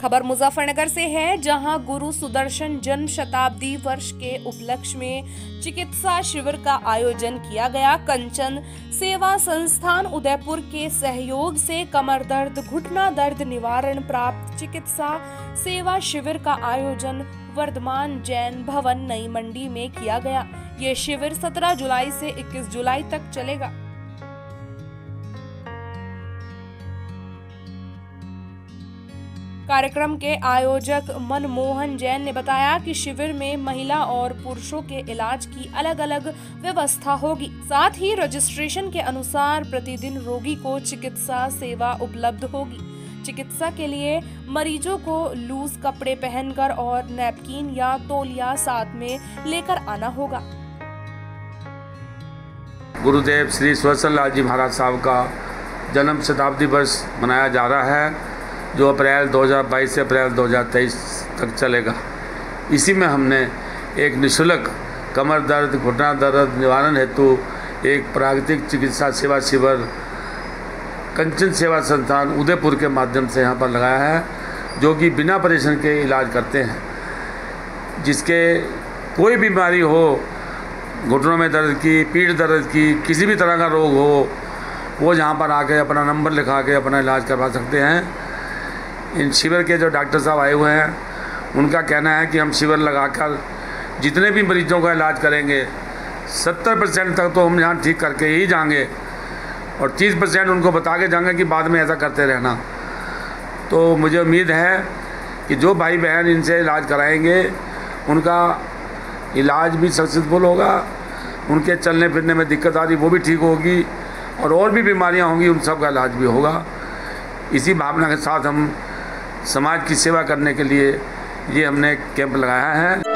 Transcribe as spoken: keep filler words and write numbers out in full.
खबर मुजफ्फरनगर से है, जहां गुरु सुदर्शन जन्म शताब्दी वर्ष के उपलक्ष्य में चिकित्सा शिविर का आयोजन किया गया। कंचन सेवा संस्थान उदयपुर के सहयोग से कमर दर्द, घुटना दर्द निवारण प्राप्त चिकित्सा सेवा शिविर का आयोजन वर्धमान जैन भवन नई मंडी में किया गया। ये शिविर सत्रह जुलाई से इक्कीस जुलाई तक चलेगा। कार्यक्रम के आयोजक मनमोहन जैन ने बताया कि शिविर में महिला और पुरुषों के इलाज की अलग अलग व्यवस्था होगी। साथ ही रजिस्ट्रेशन के अनुसार प्रतिदिन रोगी को चिकित्सा सेवा उपलब्ध होगी। चिकित्सा के लिए मरीजों को लूज कपड़े पहनकर और नैपकिन या तौलिया साथ में लेकर आना होगा। गुरुदेव श्री सुदर्शन लाल जी महाराज साहब का जन्म शताब्दी वर्ष मनाया जा रहा है, जो अप्रैल दो हज़ार बाईस से अप्रैल दो हज़ार तेईस तक चलेगा। इसी में हमने एक निःशुल्क कमर दर्द, घुटना दर्द निवारण हेतु एक प्राकृतिक चिकित्सा सेवा शिविर कंचन सेवा संस्थान उदयपुर के माध्यम से यहाँ पर लगाया है, जो कि बिना ऑपरेशन के इलाज करते हैं। जिसके कोई बीमारी हो, घुटनों में दर्द की, पीठ दर्द की, किसी भी तरह का रोग हो, वो यहाँ पर आके अपना नंबर लिखा के अपना इलाज करवा सकते हैं। इन शिविर के जो डॉक्टर साहब आए हुए हैं, उनका कहना है कि हम शिविर लगाकर जितने भी मरीजों का इलाज करेंगे सत्तर परसेंट तक तो हम यहाँ ठीक करके ही जाएंगे और तीस परसेंट उनको बता के जाएंगे कि बाद में ऐसा करते रहना। तो मुझे उम्मीद है कि जो भाई बहन इनसे इलाज कराएंगे उनका इलाज भी सक्सेसफुल होगा, उनके चलने फिरने में दिक्कत आ रही वो भी ठीक होगी और और भी बीमारियाँ होंगी उन सब का इलाज भी होगा। इसी भावना के साथ हम समाज की सेवा करने के लिए ये हमने कैंप लगाया है।